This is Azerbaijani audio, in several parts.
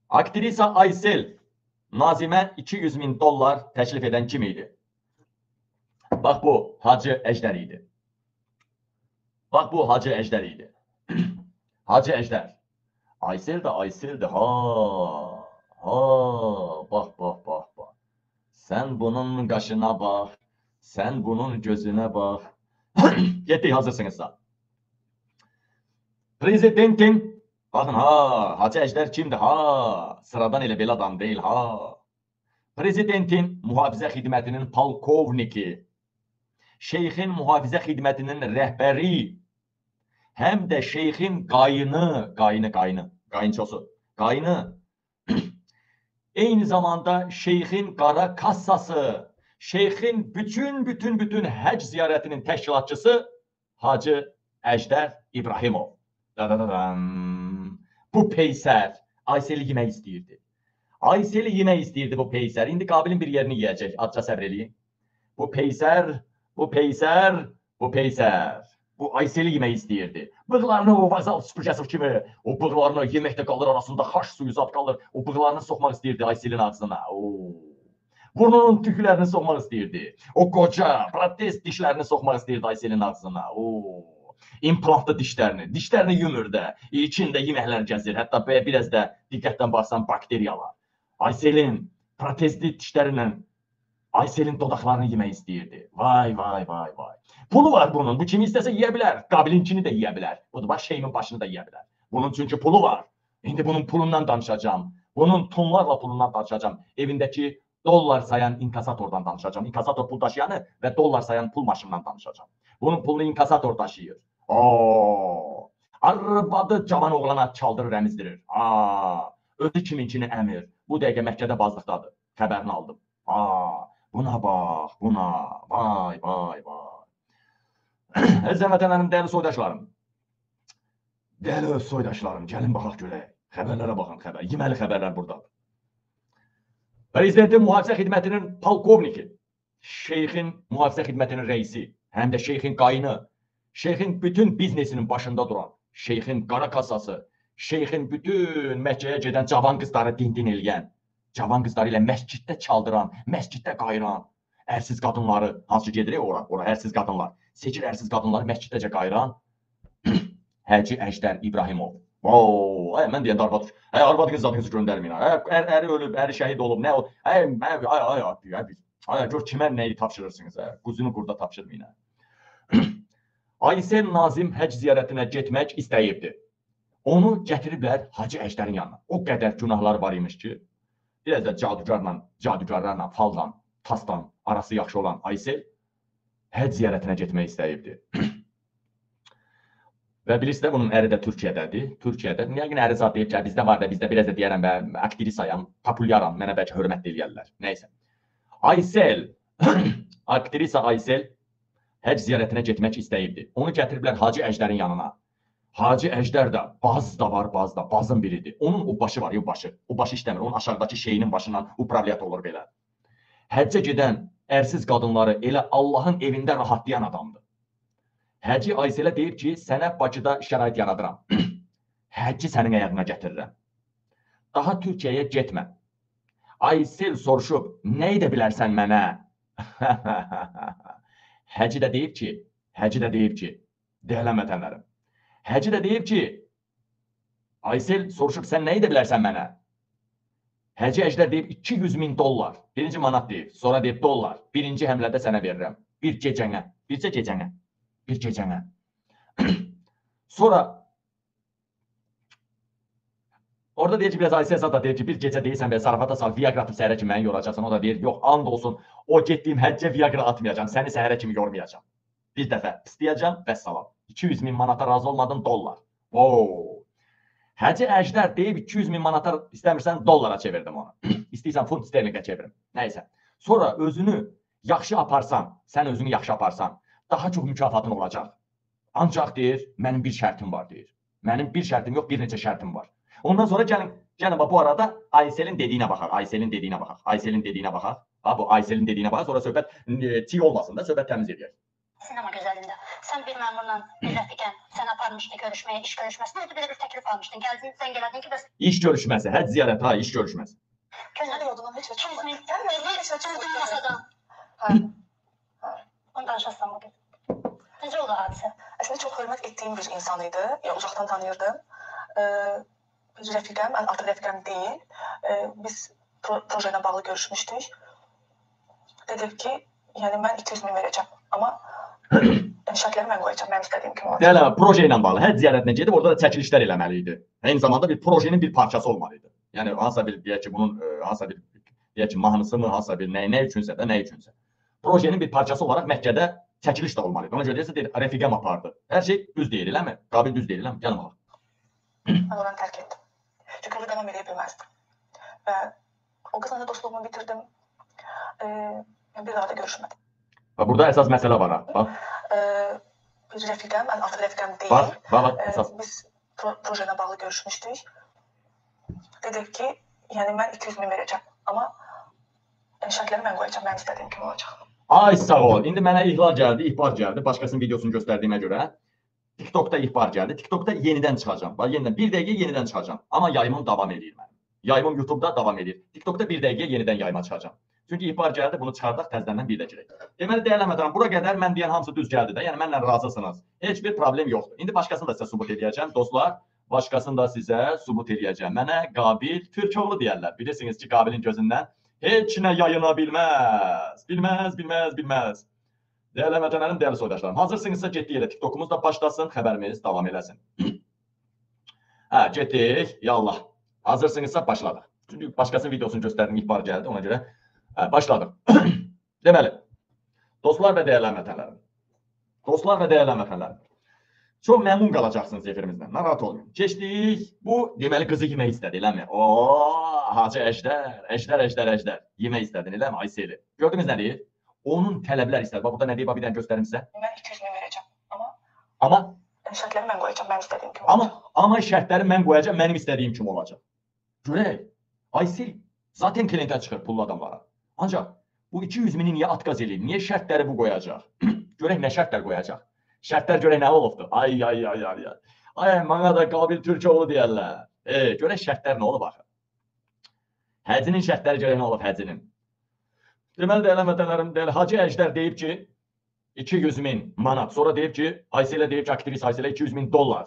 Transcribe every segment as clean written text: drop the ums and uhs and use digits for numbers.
Aktrisa Aysel Nazimə 200 min dollar təklif edən kim idi? Bax bu Hacı Əjdər idi. Bax bu Hacı Əjdər idi. Hacı Əjdər. Aysel də Ayseldir. Bax. Sən bunun qaşına bax. Sən bunun gözünə bax. Getdik, hazırsınızsa. Prezidentin, baxın Hacı Əjdər kimdir? Sıradan elə belə adam deyil. Prezidentin mühafizə xidmətinin polkovniki, şeyxin mühafizə xidmətinin rəhbəri, həm də şeyxin qayını, eyni zamanda şeyxin qara kassası, şeyxin bütün həcc ziyarətinin təşkilatçısı Hacı Əjdər İbrahimov. Bu peysər Ayseli yemək istəyirdi. Ayseli yemək istəyirdi bu peysər. İndi Qabilin bir yerini yiyəcək. Azca səbr eləyin. Bu peysər bu Ayseli yemək istəyirdi. Bığlarını o vazal süpürgəsi kimi, o bığlarını yeməkdə qalır arasında xaş suyu zat qalır. O bığlarını soxmaq istəyirdi Ayselin ağzına. Burnunun tüklərini soxmaq istəyirdi. O qoca, protez dişlərini soxmaq istəyirdi Ayselin ağzına. İmplantlı dişlərini yumur da, içində yeməklər gəzir. Hətta biraz da diqqətdən baxsan bakteriyalar. Ayselin protezli dişlərindən Ayselin dodaqlarını yemək istəyirdi. Vay. Pulu var bunun. Bu kimi istəsə yeyə bilər. Qabilinkini də yeyə bilər. Bu da şeyimin başını da yeyə bilər. Bunun çünki pulu var. İndi bunun pulundan danışacağım. Bunun tonlarla pulundan danışacağım. Evindəki dollar sayan inkasatordan danışacağım. İnkasator pul daşıyanı və dollar sayan pul maşından danışacağım. Bunun pulunu inkasator daşıyır. Arvadı cavan oğlana çaldırır, əmizdirir. Özü kiminkini əmir. Bu dəqiqə Məkkədə bazlıqdadır. Xəbərini aldım. Buna bax, buna. Vay. Əzizə vətənlərim, dəyərli soydaşlarım. Gəlin baxaq görək. Xəbərlərə baxın, yeməli xəbərlər buradadır. Prezidentin mühafizə xidmətinin polkovniki, şeyxin mühafizə xidmətinin reisi, həm də şeyxin qayını, şeyxin bütün biznesinin başında duran, şeyxin qara kasası, şeyxin bütün Məkkəyə gedən cavan qızları din eləyən, cavan qızları ilə məsciddə çaldıran, məsciddə qayıran, ərsiz qadınları, hansı gedirik ora, ərsiz qadınlar, seçir ərsiz qadınları məsciddəcə qayıran Hacı Əjdər İbrahimov. Mən deyəndə arvadı qızlarınızı göndərməyin. Əri ölüb, əri şəhid olub, nə olub? Gör kimə nəyi tapşırırsınız? Quzunu qurda tapşırmayın. Aysel Nazim həcc ziyarətinə getmək istəyibdi. Onu gətiriblər Hacı Əjdərin yanına. O qədər günahları var imiş ki, biraz da cadugarlarla, faldan, tasdan arası yaxşı olan Aysel həcc ziyarətinə getmək istəyibdi. Və bilirsiniz də bunun əri də Türkiyədədir. Yəqin əri zat deyib ki, bizdə var da, bizdə biraz da deyərəm və aktrisayam, populyaram, mənə bəlkə hörmət eləyərlər. Nəysə. Aktrisa Aysel həcc ziyarətinə getmək istəyibdi. Onu gətiriblər Hacı Əjdərin yanına. Hacı Əjdər də baz da var, bazın biridir. Onun o başı var, başı. O başı işləmir. Onun aşağıdakı şeyinin başından upravliyat olur belə. Həccə gedən ərsiz qadınları elə Allahın evində rahatlayan adamdır. Hacı Ayselə deyib ki, sənə Bakıda şərait yaradıram. Həcci sənin ayağına gətirirəm. Daha Türkiyəyə getmə. Aysel soruşub, nə edə bilərsən mənə? Hacı da deyib ki, deyilən vətənlərim. Hacı da deyib ki, Aysel soruşub, sən nə edə bilərsən mənə? Hacı Əjdər deyib, 200 min dollar. Birinci manat deyib, sonra deyib dollar. Birinci həmlədə sənə verirəm. Bir gecənə. Sonra orada deyir ki, biraz Aysel Zat da deyir ki, bir gecə deyirsən və zarafata sal, Viagra atıb səhərə kimi məni yoracaqsan. O da deyir, yox, and olsun, o getdiyim həccə Viagra atmayacam, səni səhərə kimi yormayacam. Bir dəfə istəyəcəm, vəssalam. 200 min manata razı olmadın, dollar. Hacı Əjdər deyib, 200 min manata istəmirsən, dollara çevirdim onu. İstəyirsən, funt sterlingə çevirim. Nəysə. Sonra özünü yaxşı aparsan, sən özünü yaxşı aparsan, daha çox mükafatın olacaq. Ancaq deyir, mənim bir şərtim var deyir. Mənim bir şərtim yox, bir neçə şərtim var. Ondan sonra gəlin bu arada Ayselin dediyinə baxaq. Bu Ayselin dediyinə baxaq. Sonra söhbət çiğ olmasın da, söhbət təmiz edək. Sinema gözəlində Sən bir məmurla, bir rəfiqən sən aparmışdı görüşməyə, iş görüşməsinə, orada belə bir təklif almışdın. Gəldin, sən gələdin ki, bəs İş görüşməsi, həcc ziyarəti, ha, iş görüşməsi. gözəl yoldan heç bir masadan. Onu danışasan bugün. Necə oldu hadisə? Əslində çox hörmət etdiyim bir insan idi. Ya uzaqdan tanıyırdım. Bir rəfiqəm, artıq rəfiqəm deyil. Biz proje ilə bağlı görüşmüşdük. Dedik ki, yəni mən 200 min verəcəm. Amma şərtləri mən qoyacağam, mənim istədiyim kimi olacaq. Dələ, proje ilə bağlı həcc ziyarətinə gedib orada da çəkilişlər eləməli idi. Eyni zamanda bir projenin bir parçası olmalı idi. Yəni hansısa bir deyək ki, bunun hansısa bir deyək ki, mahnısı mı, hansısa bir nə üçünsə də, nə üçünsə. Projenin bir parçası olaraq Məkkədə çəkiliş də olmalı idi. Ona görə deyirsə, deyir, rəfiqəm apardı. Hər şey düz deyil, eləmi? Qabil düz deyil, eləmi? Gəlin bax. Mən oranı tərk etdim. Çünki orada davam edə bilməzdim. Və o qızla da dostluğumu bitirdim. Bir daha da görüşmədim. Və burada əsas məsələ var ha. Bax. Bir rəfiqəm, artıq rəfiqəm deyil. Bax, əsas. Biz proje ilə bağlı görüşmüşdük. Dedik ki, yəni mən 200 min verəcəm. Amma şərtləri mən qoyacağam, mənim istədiyim kimi olacaq. Ay sağ ol. İndi mənə ihbar gəldi. Başqasının videosunu göstərdiyimə görə. TikTokda ihbar gəldi. TikTokda yenidən çıxacağam. Bax, yenidən 1 dəqiqə yenidən çıxacağam. Amma yayımım davam edir mənim. Yayımım YouTube'da davam edir. TikTokda 1 dəqiqə yenidən yayıma çıxacağam. Çünki ihbar gəldi, bunu çıxardaq təzədən bir də girək. Deməli, dəyərlənmədəm. Bura qədər mən deyən hamısı düz gəldi də. Yəni mənlə razısınız. Heç bir problem yoxdur. İndi başqasını da sizə sübut edəcəm, dostlar. Başqasını da sizə sübut edəcəm. Mənə Qabil Türkoğlu deyərlər. Bilirsiniz ki, Qabilin gözündən heç nə yayına bilməz. Bilməz. Dəyərli vətənlərim, dəyərli soydaşlarım. Hazırsınızsa getdik elə. TikTokumuz da başlasın, xəbərimiz davam eləsin. Hə, getdik. Yallah. Hazırsınızsa başladıq. Çünki başqasının videosunu göstərdim, ihbar gəldi. Ona görə başladıq. Deməli, dostlar və dəyərli vətənlərim. Çox məmnun qalacaqsınız efirimizdən. Narahat olmayın. Keçdik. Bu, deməli, qızı yemək istədi, eləmi? Hacı Əjdər. Yemək istədin, eləmi? Ayseli. Gördünüz nə deyir? Onun tələblər istədi. Bax, burada nə deyir? Bax, bir dənə göstərim sizə. Mən 200 min verəcəm. Amma şərtləri mən qoyacağam, mənim istədiyim kimi olacaq. Amma şərtləri mən qoyacağam, mənim istədiyim kimi olacaq. Görək. Aysel zaten kliyentə çıxır pullu adamlara. Ancaq bu 200 mini niyə atqaz eləyir? Niyə şərtləri bu qoyacaq? Görək nə şərtlər qoyacaq? Şərtlər görək nə olubdur? Ay, mənə da Qabil Türkoğlu deyərlər. Görək şərtlər nə olub axı? Həcinin şərtləri görək nə olub həcinin? Deməli, dəyərli vətənlərim, Hacı Əjdər deyib ki, 200 min manat. Sonra deyib ki, Ayselə deyib ki, aktrisa Ayselə 200 min dollar.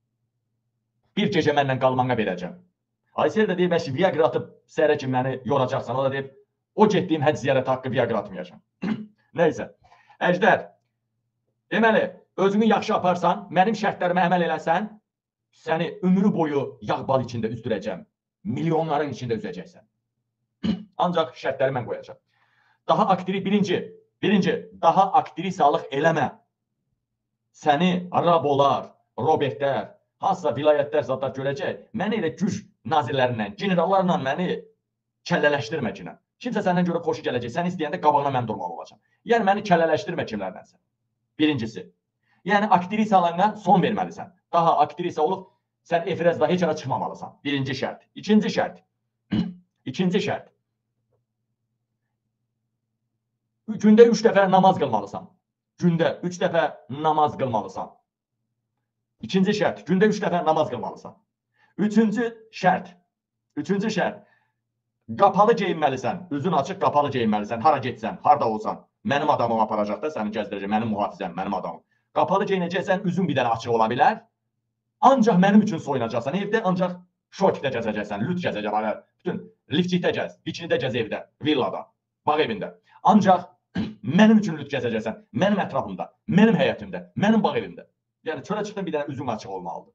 Bir gecə məndən qalmana verəcəm. Aysel də deyib, əşi, Viagra atıb səhərə ki, məni yoracaqsan. O da deyib, o getdiyim həcc ziyarəti haqqı Viagra atmayacam. Neysə, Əjdər, deməli, özünü yaxşı aparsan, mənim şərtlərimə əməl eləsən, səni ömrü boyu yağ bal içində üzdürəcəm. Milyonların içində üzəcəksən. Ancaq şərtləri mən qoyacam. Birinci, daha aktrisalıq eləmə. Səni Arabolar, Robertlər, hansısa vilayətlər zatlar görəcək, məni elə güc nazirlərindən, generallarla məni kəllələşdirmə ki. Kimsə səndən görə xoşu gələcək, sən istəyəndə qabağına mən durmalı olacam. Yəni, məni kəllələşdirmə kimlərdənsə. Birincisi. Yəni, aktrisalığına son verməlisən. Daha aktrisa olub, sən efirəzdə heç ara çıxmamalısan. Birinci şərt. İkinci şərt. Gündə 3 dəfə namaz qılmalısan. Gündə 3 dəfə namaz qılmalısan. İkinci şərt. Gündə 3 dəfə namaz qılmalısan. Üçüncü şərt. Qapalı geyinməlisən. Üzün açıq qapalı geyinməlisən. Hara getsən, harada olsan. Mənim adamım aparacaq da səni gəzdirəcək. Mənim mühafizəm, mənim adamım. Qapalı geyinəcəksən, üzün bir dənə açıq ola bilər. Ancaq mənim üçün soyunacaqsan. Evdə ancaq şortdə gəzəcəksən, lüt gəzəcəksən. Bütün liftçikdə gəz, bikinidə gəz evdə, villada, bağ evində. Ancaq mənim üçün lüt gəzəcəksən. Mənim ətrafımda, mənim həyətimdə, mənim bağ evimdə. Yəni çölə çıxdın bir dənə üzüm açıq olmalıdır.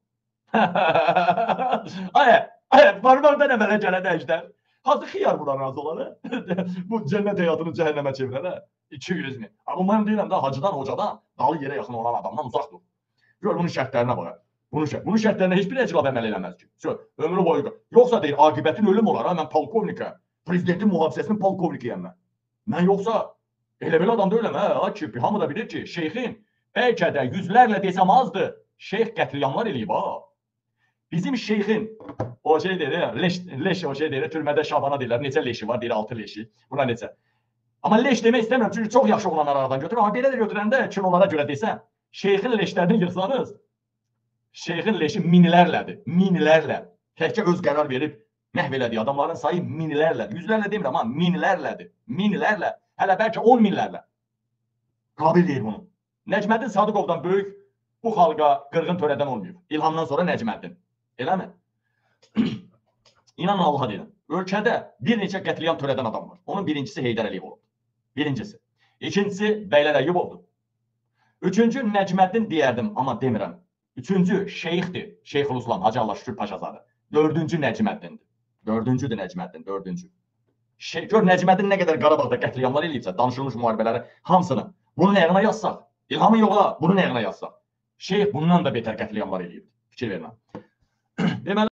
Varın orada nə mənə gələn Əjdər? Hazır xiyar buna razı olar. Bu cənnət həyatını cəhənnəmə çevirər. 200 min. Amma mən deyirəm də hacıdan, hocadan, dalı yerə yaxın olan adamdan uzaq dur. Gör bunun şərtlərinə bax. Bunun şərtlərinə heç bir əclab əməl eləməz ki. Ömrü boyu. Yoxsa deyir, aqibətin ölüm olar. Mən polkovnikə, prezidentin mühafizəsinin polkovnikiyəm mən. Mən yoxsa elə belə adam deyiləm. Hamı da bilir ki, şeyxin bəlkə də yüzlərlə desəm azdır. Şeyx qətliamlar eləyib ha. Bizim şeyxin o şey deyir, leş o şey deyir, türmədə Şabana deyirlər, neçə leşi var, deyir 6 leşi. Buna neçə? Amma leş demək istəmirəm çünki çox yaxşı oğlanlar aradan götürür. Amma belə də götürəndə kinolara görə desəm, Şeyxin leşlərini yığsanız, şeyxin leşi minlərlədir. Minlərlə. Təkcə öz qərar verib məhv elədiyi adamların sayı minlərlədir. Yüzlərlə demirəm amma minlərlədir. Minlərlə. Hələ bəlkə 10 minlərlə. Qabil deyir bunu. Nəcməddin Sadıqovdan böyük bu xalqa qırğın törədən olmuyor. İlhamdan sonra Nəcməddin. Eləmi? İnanın Allaha deyirəm. Ölkədə bir neçə qətliyam törədən adam var. Onun birincisi Heydər Əliyev oldu. Birincisi. İkincisi Bəylər Əyyubovdur. Üçüncü Nəcməddin deyərdim, amma demirəm. Üçüncü Şeyxdir. Şeyxülislam Hacı Allah Şükür Paşazadə. Dördüncü Nəcməddindir. Dördüncüdür Nəcməddin, dördüncü. Gör Nəcməddin nə qədər Qarabağda qətliyamlar eləyibsə, danışılmış müharibələri hamısını. Bunun ayağına yazsaq, İlhamın yoxla, bunun ayağına yazsaq. Şeyx bundan da betər qətliyamlar eləyib. Fikir verməm. Deməli,